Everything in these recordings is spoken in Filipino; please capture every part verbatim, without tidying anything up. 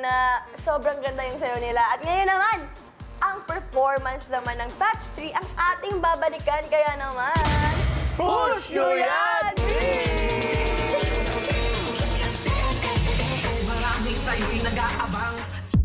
na sobrang ganda yung sayo nila. At ngayon naman, ang performance naman ng Batch three ang ating babalikan. Kaya naman, Push Nyo Yan! Maraming sa hindi nag-aabang.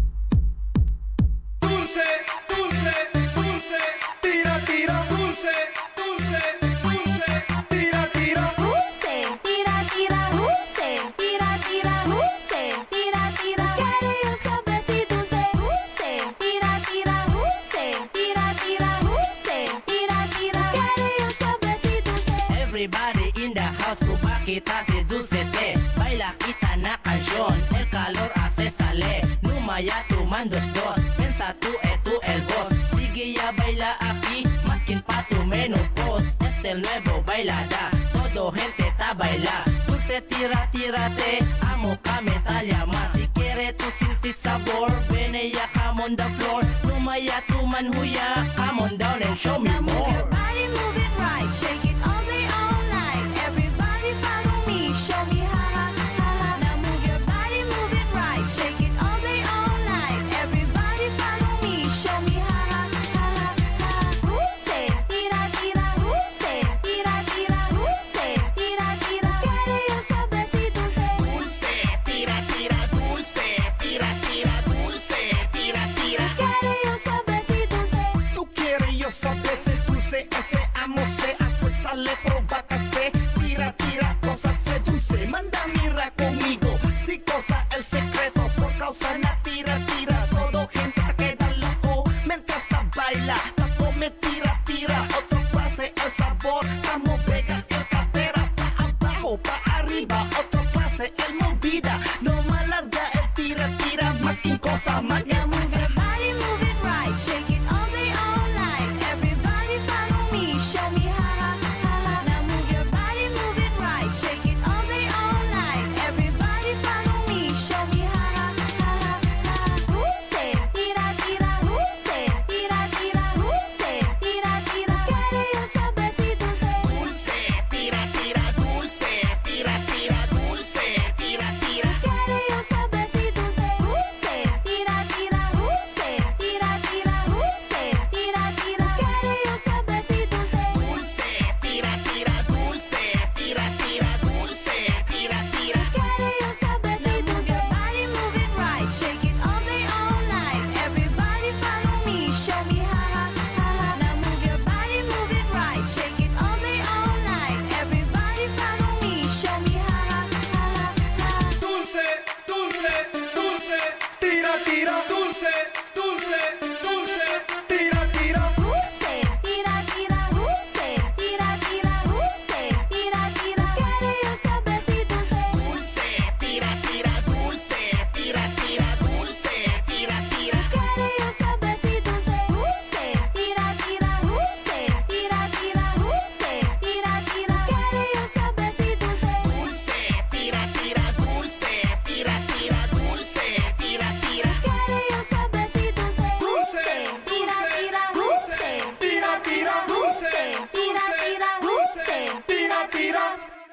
Dulce, dulce, dulce, tira, tira, dulce, dulce, dulce, tira, tira. Dulce, tira, tira, dulce, tira, tira, dulce, tira, tira. Quiero yo saber si dulce, dulce, tira, tira, dulce, tira, tira, dulce, tira, tira. Quiero yo saber si dulce. Everybody in the house, pupa kita si Dulce Te. Baila kita na canción, el calor hace sale. Numaya tu mandos dos, pensa tú e tú el boss. Sigue ya baila aquí, más quien pa tu menopause. Este el nuevo bailada, todo gente ta baila. Dulce tira, tírate, amo kame ta llama. Si quiere tu sentir sabor, ven ella come on the floor. Numaya tu manhuya, come on down and show me Now move more. your body, move it right, shake it all day, all night. Everybody follow me, show me ha ha ha ha. Now move your body, move it right, shake it all day, all night. Everybody follow me, show me ha ha ha ha. Dulce, tira, tira, dulce, tira, tira, dulce, tira, tira. Quiero yo saber si dulce. Dulce, tira, tira, dulce, tira, tira, dulce, tira, tira. Quiero yo saber si dulce. Tú quieres yo saber si dulce, ese amo se hace, sale, provócase, tira, tira, cosa se dulce. Manda mira conmigo, si cosa el secreto, por causa na tira, tira. Todo gente te queda loco, mientras ta baila, ta come, tira, tira. Otro clase el sabor, amo pega el cadera, pa abajo, pa arriba. Otro clase el movida, no más larga el tira, tira, más que cosa, más que Now move your body, move it right, shake it all day, all night. Everybody follow me, show me ha ha ha ha. Now move your body, move it right, shake it all day, all night. Everybody follow me, show me ha ha ha ha. Dulce, tira, tira, dulce, tira, tira, dulce, tira, tira. Quiero yo saber si dulce. Dulce, tira, tira, dulce, tira, tira, dulce, tira, tira. Quiero yo saber si dulce. Dulce, tira, tira, dulce, tira, tira, dulce, tira, tira. Quiero yo saber si dulce. Dulce, tira, tira, dulce, tira, tira, dulce, tira, tira. Quiero yo saber si dulce. Move your body, move it right, shake it all day, all night. Everybody follow me, show me ha ha ha ha. Now move your body, move it right, shake it all day, all night. Everybody follow me, show me ha ha ha ha. Dulce, dulce, dulce, tira, tira, dulce, dulce, dulce, tira, tira. Dulce, tira, tira, dulce, tira, tira, dulce, tira, tira. Quiero yo saber si dulce. Dulce, tira, tira, dulce, tira, tira, dulce, tira, tira. Quiero yo saber si dulce. Dulce, tira, tira, dulce, tira, tira, dulce, tira, tira. Quiero yo saber si dulce. Dulce, tira, tira, dulce, tira, tira, dulce, tira, tira. Quiero yo saber si dulce. Dulce, tira, tira, dulce, tira, tira, dulce, tira, tira, dulce. tira, tira.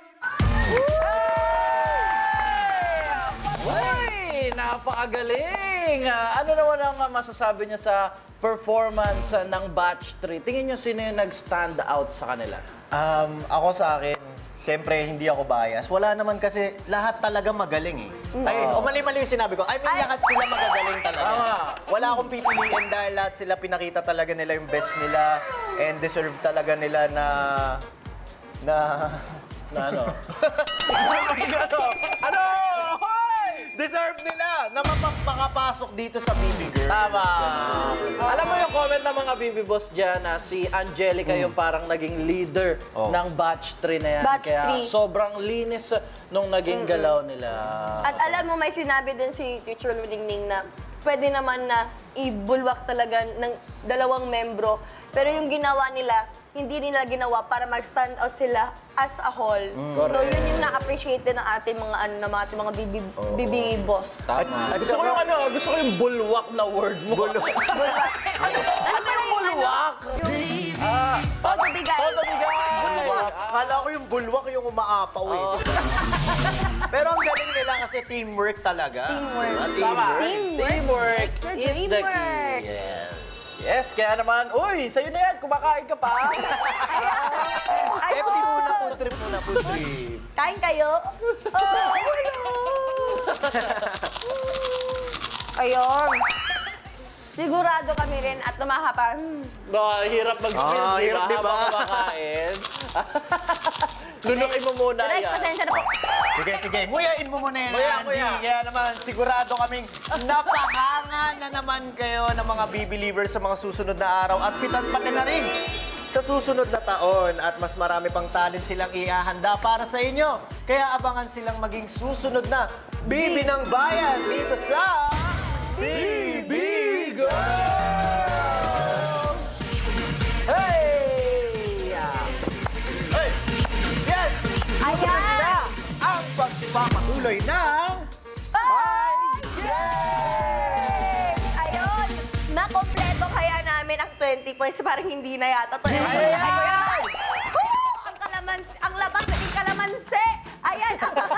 Uy, napakagaling! Ah, ano naman ang ah, masasabi niyo sa performance ah, ng Batch three? Tingin niyo sino yung nag-stand out sa kanila? Um, ako sa akin, siyempre hindi ako bias. Wala naman kasi lahat talaga magaling eh. Ay, o mali-mali yung sinabi ko. I mean, lahat sila magagaling talaga. Tama. Wala akong pipiliin dahil lahat sila pinakita talaga nila yung best nila and deserve talaga nila na na Na ano? ano? Ano? Hoy! deserve nila na mapa- makapasok dito sa B B Girl. Tama. Alam mo yung comment ng mga B B Boss dyan na si Angelica yung parang naging leader Oh. ng Batch three na yan. Batch Kaya three. sobrang linis nung naging galaw nila. At alam mo, may sinabi din si Teacher Luningning na pwede naman na ibulwak talaga ng dalawang membro. Pero yung ginawa nila, hindi nila ginawa para mag-stand out sila as a whole. So yun yung na-appreciate din ng ating mga ano na mga ating mga B B, B B boss. Tama. Gusto ko yung ano, gusto ko yung bulwak na word mo. Bulwak. ano, ano yung bulwak? Todo bigay. Todo bigay. Bulwak. Akala ko yung bulwak yung umaapaw eh. Oo. Pero ang galing nila kasi teamwork talaga. Teamwork. Tama. Teamwork. Teamwork It's the is the teamwork. key. Yes. Yes, kaya naman, uy, sa'yo na yan, kumakain ka pa. Eh, pati muna, food trip muna, food trip. Kain kayo? Oh, Ayun. Sigurado kami rin at lumahapa. Hmm. No, hirap mag-spill, Ah, di hirap, ba? di ba? Habang kumakain. Lunukin mo muna Direk, yan. pasensya na po. Sige, sige. Nguyain mo muna yan, Nguya, Andy. nguya. Kaya naman, sigurado kaming napahanga na naman kayo ng mga B-Believers sa mga susunod na araw at pitan-pati na rin sa susunod na taon. At mas marami pang talent silang ihahanda para sa inyo. Kaya abangan silang maging susunod na Bibi ng Bayan dito sa B B Girls! Hey! Hey! Yes! Ayan! Na ang pagpapatuloy ng Five Games! Ayun! Makompleto kaya namin ang twenty points. Parang hindi na yata to. Ayan! Woo! Ang kalamansi, ang labas naging kalamansi! Ayan! Ang